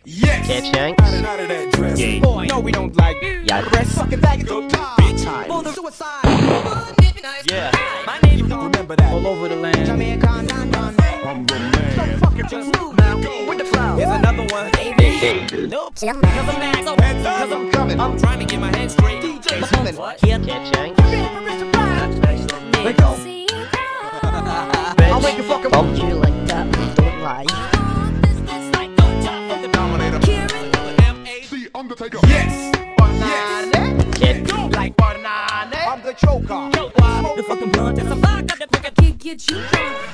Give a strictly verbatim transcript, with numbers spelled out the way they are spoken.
Yes. Catching. Out of that dress. Yeah. Boy, no, we don't like Yeah. rest. Fucking bag it to big time. For the suicide. Yeah. My name is Remember that. All over the land. Jamaica, Don, Don. I'm the man. Fucking just move now with the flow. Here's another one. Nope. Cause I'm mad. So Heads up. Cause I'm coming. I'm trying to get my head straight. D J something. What? Here. Catching. Let go. I'll make you fucking bump you like that. Don't lie. The Undertaker. Yes. Banana. Catch. Like banana. I'm the choker. The fucking blunt is a vodka that can't get you drunk.